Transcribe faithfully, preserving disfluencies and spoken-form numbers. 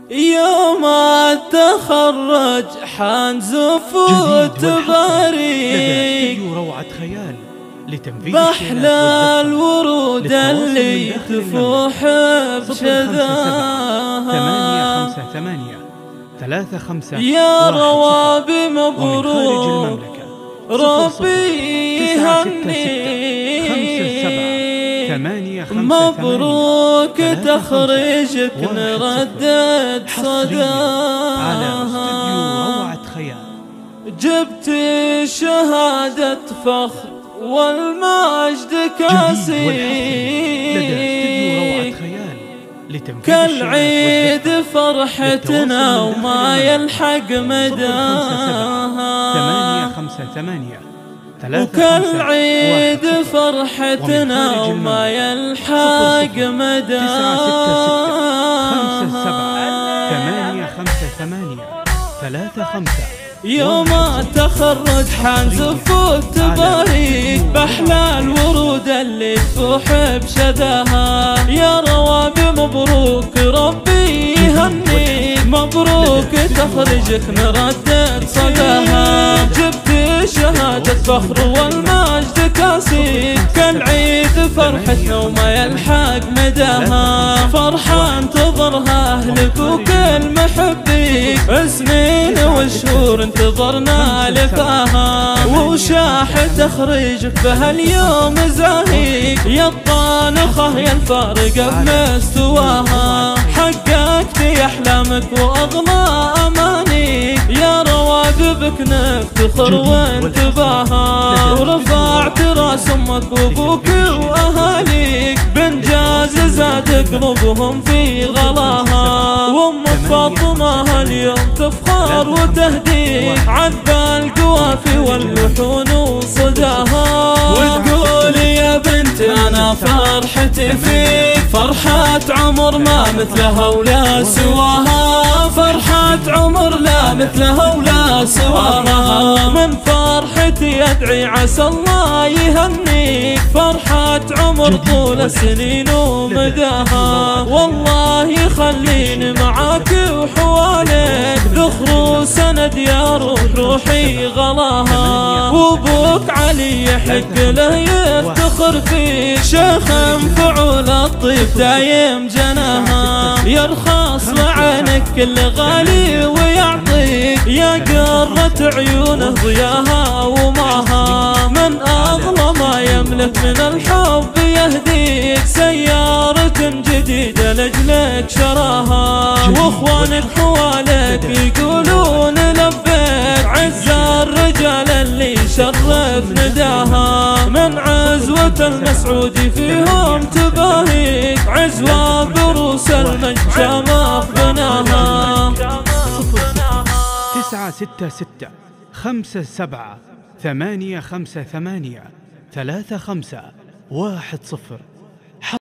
يوم التخرج حان زفوت بريق روعة خيال لتنفيذ بأحلى الورود اللي تفوح بشذاها. ثمانية خمسة ثمانية ثلاثة خمسة يا روابي مبروك ربي يهنيك مبروك تخرجك نردد صداها. جبت شهادة فخر والمجد كاسيك كالعيد فرحتنا وما يلحق مداها. وكالعيد فرحتنا وما يلحق مداها. يوم التخرج حان زفوت بريق بأحلى الورود اللي تفوح بشذاها. يا روابي مبروك ربي يهنيك مبروك تخرجك نردد صداها. جبت شهادة فخر والمجد كاسيك كالعيد فرحتنا وما يلحق مداها. فرحة انتظرها أهلك وكل محبيك سنين والشهور انتظرنا لفاها. وشاح تخرجك بهاليوم زاهيك يا الطانخة يا الفارقة بمستواها. حققت يا أحلامك وأغلى أمانيك يا رواببك نفتخر وانتباها. ورفعت راس أمك وأبوك وأهاليك بإنجاز زاد قلوبهم في غلاها. وأم فاطمة هاليوم تفخر وتهديك عذب القوافي واللحون وصداها. وتقول يا بنت أنا فرحتي فيك فرحة عمر ما مثلها ولا سواها. فرحة عمر لا مثلها ولا سواها. من فرحتي أدعي عسى الله يهنيك فرحة عمر طول السنين ومداها. والله يخليني معاك وحواليك ذخر وسند يا روح روحي غلاها. وابوك علي يحق له يفتخر فيك شيخ فعول الطيب دايم جناها. يرخص لعينك كل غالي ويعطيك يا قرة عيونه ضياها وماها. من أغلى ما يملك من الحب يهديك سيارة جديدة لجلك شراها. واخوانك حواليك يقولون لبيك عز الرجال اللي شرف نداها. من عزوة المسعودي فيهم تباهيك عزوة بروس المجد شامخ بناها. تسعة ستة ستة خمسة سبعة ثمانية خمسة ثمانية ثلاثة خمسة واحد صفر.